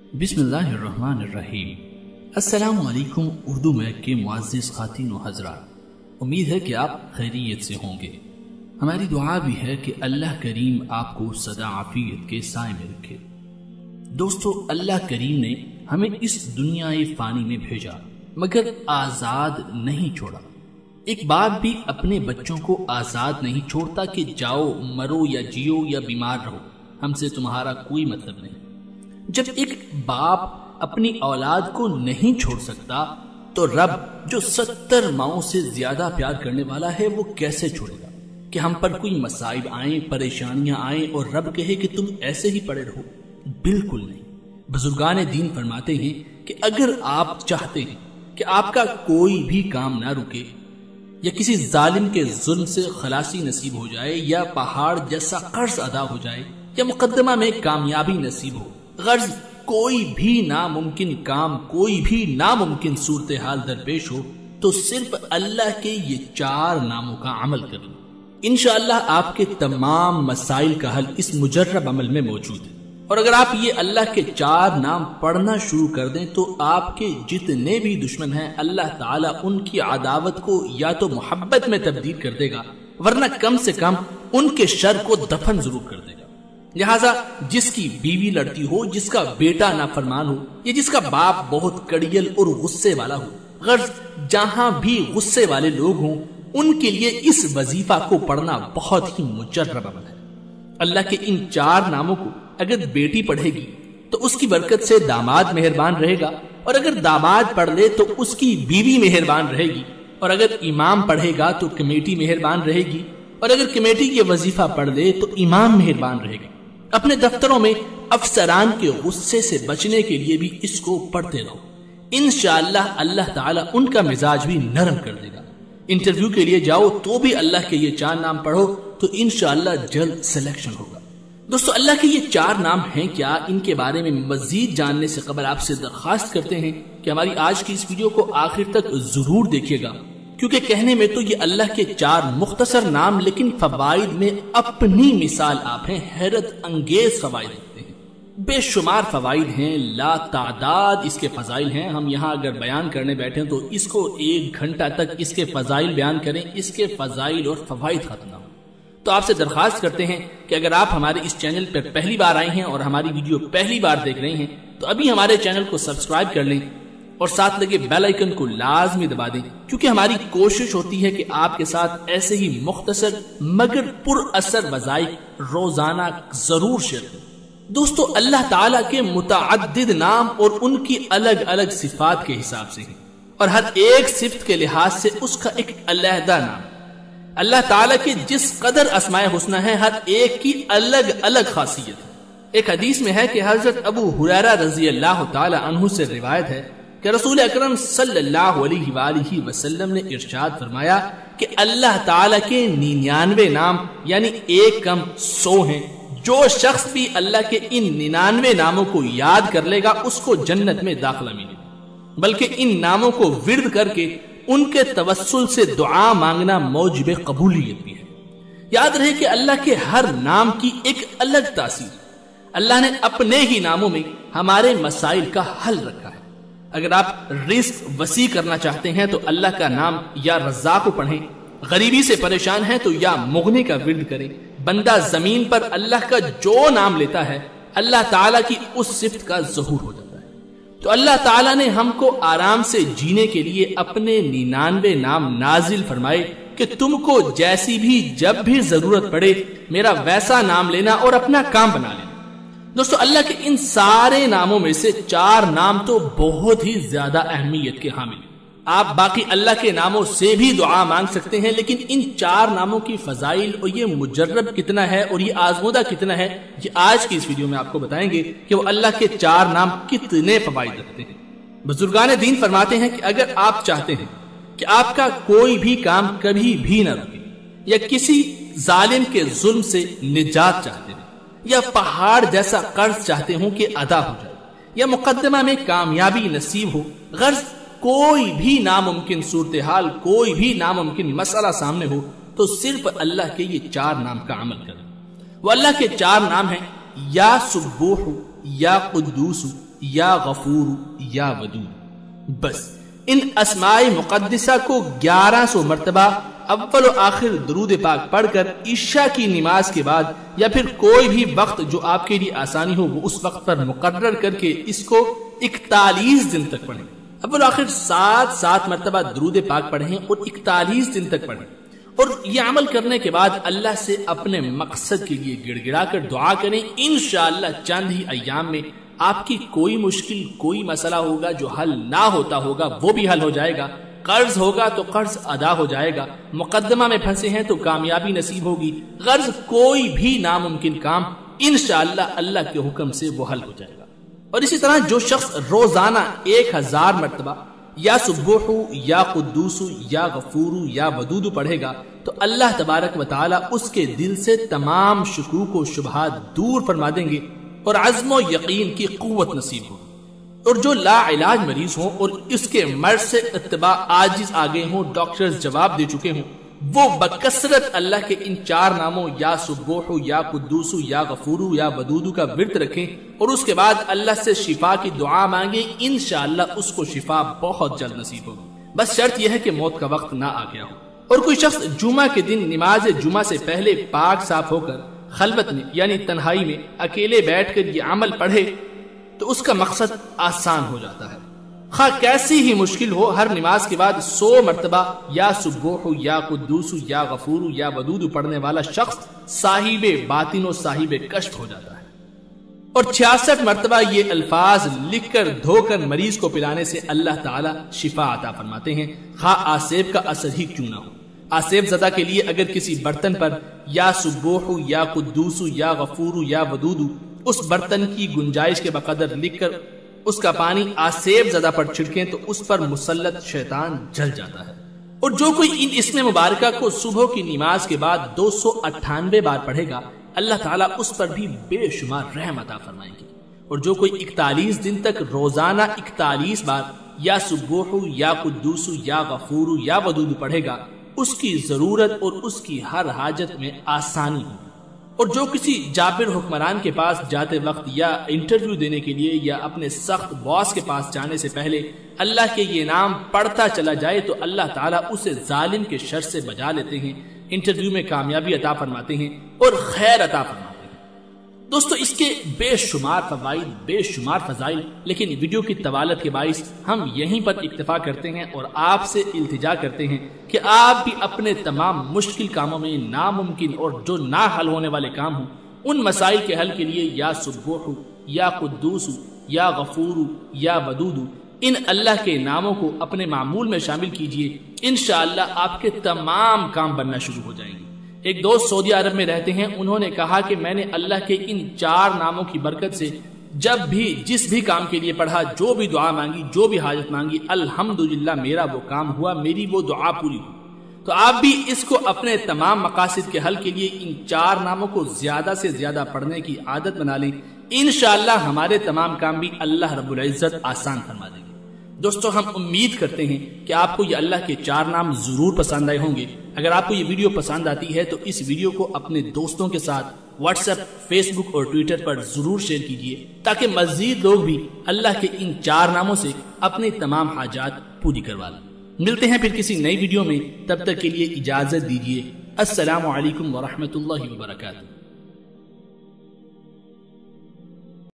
بسم اللہ الرحمن الرحیم۔ السلام علیکم اردو میک کے معزز خواتین و حضرات، امید ہے کہ آپ خیریت سے ہوں گے۔ ہماری دعا بھی ہے کہ اللہ کریم آپ کو سدا عافیت کے سائے میں رکھے۔ دوستو، اللہ کریم نے ہمیں اس دنیا فانی میں بھیجا مگر آزاد نہیں چھوڑا۔ ایک باپ بھی اپنے بچوں کو آزاد نہیں چھوڑتا کہ جاؤ مرو یا جیو یا بیمار رہو، ہم سے تمہارا کوئی مطلب نہیں۔ جب ایک باپ اپنی اولاد کو نہیں چھوڑ سکتا تو رب جو 70 ماؤں سے زیادہ پیار کرنے والا ہے وہ کیسے چھوڑے گا کہ ہم پر کوئی مصائب آئیں، پریشانیاں آئیں اور رب کہے کہ تم ایسے ہی پڑے رہو؟ بالکل نہیں۔ بزرگان دین فرماتے ہیں کہ اگر آپ چاہتے ہیں کہ آپ کا کوئی بھی کام نہ رکے یا کسی ظالم کے ظلم سے خلاصی نصیب ہو جائے یا پہاڑ جیسا قرض ادا ہو جائے یا مقدمہ میں کامیابی نصیب ہو، غرض کوئی بھی ناممکن کام، کوئی بھی ناممکن صورتحال درپیش ہو، تو صرف اللہ کے یہ 4 ناموں کا عمل کر لیں۔ انشاءاللہ آپ کے تمام مسائل کا حل اس مجرب عمل میں موجود ہے۔ اور اگر آپ یہ اللہ کے 4 نام پڑھنا شروع کر دیں تو آپ کے جتنے بھی دشمن ہیں اللہ تعالیٰ ان کی عداوت کو یا تو محبت میں تبدیل کر دے گا، ورنہ کم سے کم ان کے شر کو دفن ضرور کر دے گا۔ لہٰذا جس کی بیوی لڑتی ہو، جس کا بیٹا نافرمان ہو یا جس کا باپ بہت کڑیل اور غصے والا ہو، غرض جہاں بھی غصے والے لوگ ہوں، ان کے لیے اس وظیفہ کو پڑھنا بہت ہی مجرب عمل ہے۔ اللہ کے ان 4 ناموں کو اگر بیٹی پڑھے گی تو اس کی برکت سے داماد مہربان رہے گا، اور اگر داماد پڑھ لے تو اس کی بیوی مہربان رہے گی، اور اگر امام پڑھے گا تو کمیٹی مہربان رہے گی، اور اگر کمیٹی یہ وظیفہ پڑھ لے تو امام مہربان رہے گا۔ اپنے دفتروں میں افسران کے غصے سے بچنے کے لیے بھی اس کو پڑھتے رہو، انشاءاللہ اللہ تعالیٰ ان کا مزاج بھی نرم کر دے گا۔ انٹرویو کے لیے جاؤ تو بھی اللہ کے یہ 4 نام پڑھو تو انشاءاللہ جلد سلیکشن ہوگا۔ دوستو، اللہ کے یہ 4 نام ہیں کیا؟ ان کے بارے میں مزید جاننے سے قبل آپ سے درخواست کرتے ہیں کہ ہماری آج کی اس ویڈیو کو آخر تک ضرور دیکھیے گا، کیونکہ کہنے میں تو یہ اللہ کے 4 مختصر نام، لیکن فوائد میں اپنی مثال آپ ہیں، حیرت انگیز فوائد رکھتے ہیں، بے شمار فوائد ہیں، لا تعداد اس کے فضائل ہیں۔ ہم یہاں اگر بیان کرنے بیٹھیں تو اس کو 1 گھنٹہ تک اس کے فضائل بیان کریں، اس کے فضائل اور فوائد ختم نہ ہو۔ تو آپ سے درخواست کرتے ہیں کہ اگر آپ ہمارے اس چینل پر پہلی بار آئے ہیں اور ہماری ویڈیو پہلی بار دیکھ رہے ہیں تو ابھی ہمارے چینل کو سبسکرائب کر لیں اور ساتھ لگے بیل آئیکن کو لازمی دبا دیں، کیونکہ ہماری کوشش ہوتی ہے کہ آپ کے ساتھ ایسے ہی مختصر مگر پر اثر وظائف روزانہ ضرور شیئر کریں۔ دوستو، اللہ تعالیٰ کے متعدد نام اور ان کی الگ الگ صفات کے حساب سے ہیں، اور ہر ایک صفت کے لحاظ سے اس کا ایک علیحدہ نام۔ اللہ تعالیٰ کے جس قدر اسماء حسنہ ہیں، ہر ایک کی الگ الگ خاصیت ہے۔ ایک حدیث میں ہے کہ حضرت ابو ہریرہ رضی اللہ تعالی عنہ سے روایت ہے کہ رسول اکرم صلی اللہ علیہ وآلہ وسلم نے ارشاد فرمایا کہ اللہ تعالیٰ کے 99 نام یعنی 1 کم 100 ہیں۔ جو شخص بھی اللہ کے ان 99 ناموں کو یاد کر لے گا اس کو جنت میں داخلہ ملے گا، بلکہ ان ناموں کو ورد کر کے ان کے توسل سے دعا مانگنا موجب قبولیت بھی ہے۔ یاد رہے کہ اللہ کے ہر نام کی ایک الگ تاثیر، اللہ نے اپنے ہی ناموں میں ہمارے مسائل کا حل رکھا ہے۔ اگر آپ رزق وسیع کرنا چاہتے ہیں تو اللہ کا نام یا رزاق کو پڑھیں، غریبی سے پریشان ہیں تو یا مغنی کا ورد کریں۔ بندہ زمین پر اللہ کا جو نام لیتا ہے اللہ تعالیٰ کی اس صفت کا ظہور ہو جاتا ہے۔ تو اللہ تعالیٰ نے ہم کو آرام سے جینے کے لیے اپنے 99 نام نازل فرمائے کہ تم کو جیسی بھی جب بھی ضرورت پڑے میرا ویسا نام لینا اور اپنا کام بنا لینا۔ دوستو، اللہ کے ان سارے ناموں میں سے 4 نام تو بہت ہی زیادہ اہمیت کے حامل ہیں۔ آپ باقی اللہ کے ناموں سے بھی دعا مانگ سکتے ہیں، لیکن ان 4 ناموں کی فضائل اور یہ مجرب کتنا ہے اور یہ آزمودہ کتنا ہے، یہ آج کی اس ویڈیو میں آپ کو بتائیں گے کہ وہ اللہ کے 4 نام کتنے فوائد رکھتے ہیں۔ بزرگان دین فرماتے ہیں کہ اگر آپ چاہتے ہیں کہ آپ کا کوئی بھی کام کبھی بھی نہ رکے، یا کسی ظالم کے ظلم سے نجات چاہتے ہیں، یا پہاڑ جیسا قرض چاہتے ہوں کہ ادا ہو جائے، یا مقدمہ میں کامیابی نصیب ہو، غرض کوئی بھی ناممکن صورتحال، کوئی بھی ناممکن مسئلہ سامنے ہو، تو صرف اللہ کے یہ 4 نام کا عمل کریں۔ وہ اللہ کے 4 نام ہیں، یا سبوح، یا قدوس، یا غفور یا ودود۔ بس ان اسماء مقدسہ کو 1100 مرتبہ اول و آخر درود پاک پڑھ کر عشاء کی نماز کے بعد یا پھر کوئی بھی وقت جو آپ کے لیے آسانی ہو وہ اس وقت پر مقرر کر کے اس کو 41 دن تک پڑھیں۔ اول و آخر 7 مرتبہ درود پاک پڑھیں اور 41 دن تک پڑھیں، اور یہ عمل کرنے کے بعد اللہ سے اپنے مقصد کے لیے گڑ گڑا کر دعا کریں۔ انشاءاللہ چند ہی ایام میں آپ کی کوئی مشکل، کوئی مسئلہ ہوگا جو حل نہ ہوتا ہوگا وہ بھی حل ہو جائے گا، قرض ہوگا تو قرض ادا ہو جائے گا، مقدمہ میں پھنسے ہیں تو کامیابی نصیب ہوگی، غرض کوئی بھی ناممکن کام انشاءاللہ اللہ کے حکم سے وہ حل ہو جائے گا۔ اور اسی طرح جو شخص روزانہ 1000 مرتبہ یا سبوح یا قدوس یا غفور یا ودود پڑھے گا تو اللہ تبارک و تعالی اس کے دل سے تمام شکوک و شبہات دور فرما دیں گے اور عزم و یقین کی قوت نصیب ہوگی۔ اور جو لا علاج مریض ہوں اور اس کے مرض سے اتباع عاجز آگے ہوں، ڈاکٹرز جواب دے چکے ہوں، وہ بکثرت اللہ کے ان 4 ناموں یا سبوح یا قدوس یا غفور یا ودود کا ورد رکھیں اور اس کے بعد اللہ سے شفا کی دعا مانگیں، انشاءاللہ اس کو شفا بہت جلد نصیب ہوگی۔ بس شرط یہ ہے کہ موت کا وقت نہ آ گیا ہو۔ اور کوئی شخص جمعہ کے دن نماز جمعہ سے پہلے پاک صاف ہو کر خلوت میں یعنی تنہائی میں اکیلے بیٹھ کر یہ عمل پڑھے تو اس کا مقصد آسان ہو جاتا ہے۔ خواہ کیسی ہی مشکل ہو، ہر نماز کے بعد 100 مرتبہ یا سبوح یا قدوس یا غفور یا ودود پڑھنے والا شخص صاحب باطن و صاحب کشف ہو جاتا ہے۔ اور 66 مرتبہ یہ الفاظ لکھ کر دھو کر مریض کو پلانے سے اللہ تعالی شفا عطا فرماتے ہیں، خواہ آسیب کا اثر ہی کیوں نہ ہو۔ آسیب زدہ کے لیے اگر کسی برتن پر یا سبوح یا قدوس یا غفور یا ودود اس برتن کی گنجائش کے بقدر لکھ کر اس کا پانی آسیب زدہ پر چھڑکیں تو اس پر مسلط شیطان جل جاتا ہے۔ اور جو کوئی ان اسم مبارکہ کو صبح کی نماز کے بعد 298 بار پڑھے گا اللہ تعالیٰ اس پر بھی بے شمار رحم عطا فرمائیں گے۔ اور جو کوئی 41 دن تک روزانہ 41 بار یا سبوح یا قدوس یا غفور یا ودود پڑھے گا اس کی ضرورت اور اس کی ہر حاجت میں آسانی ہوگی۔ اور جو کسی جابر حکمران کے پاس جاتے وقت یا انٹرویو دینے کے لیے یا اپنے سخت باس کے پاس جانے سے پہلے اللہ کے یہ نام پڑھتا چلا جائے تو اللہ تعالیٰ اسے ظالم کے شر سے بچا لیتے ہیں، انٹرویو میں کامیابی عطا فرماتے ہیں اور خیر عطا فرماتے ہیں۔ دوستو اس کے بے شمار فوائد، بے شمار فضائل، لیکن ویڈیو کی طوالت کے باعث ہم یہیں پر اکتفا کرتے ہیں اور آپ سے التجا کرتے ہیں کہ آپ بھی اپنے تمام مشکل کاموں میں ناممکن اور جو نہ حل ہونے والے کام ہوں ان مسائل کے حل کے لیے یا سبوح یا قدوس یا غفور یا ودود ان اللہ کے ناموں کو اپنے معمول میں شامل کیجئے، انشاءاللہ آپ کے تمام کام بننا شروع ہو جائیں گے۔ ایک دوست سعودی عرب میں رہتے ہیں، انہوں نے کہا کہ میں نے اللہ کے ان 4 ناموں کی برکت سے جب بھی جس بھی کام کے لیے پڑھا، جو بھی دعا مانگی، جو بھی حاجت مانگی، الحمدللہ میرا وہ کام ہوا، میری وہ دعا پوری ہوئی۔ تو آپ بھی اس کو اپنے تمام مقاصد کے حل کے لیے ان 4 ناموں کو زیادہ سے زیادہ پڑھنے کی عادت بنا لیں، انشاءاللہ ہمارے تمام کام بھی اللہ رب العزت آسان فرما دیں گے۔ دوستو ہم امید کرتے ہیں کہ آپ کو یہ اللہ کے 4 نام ضرور پسند آئے ہوں گے۔ اگر آپ کو یہ ویڈیو پسند آتی ہے تو اس ویڈیو کو اپنے دوستوں کے ساتھ واٹس ایپ، فیس بک اور ٹویٹر پر ضرور شیئر کیجیے تاکہ مزید لوگ بھی اللہ کے ان 4 ناموں سے اپنی تمام حاجات پوری کروا لیں۔ ملتے ہیں پھر کسی نئی ویڈیو میں، تب تک کے لیے اجازت دیجیے۔ السلام علیکم ورحمۃ اللہ وبرکاتہ۔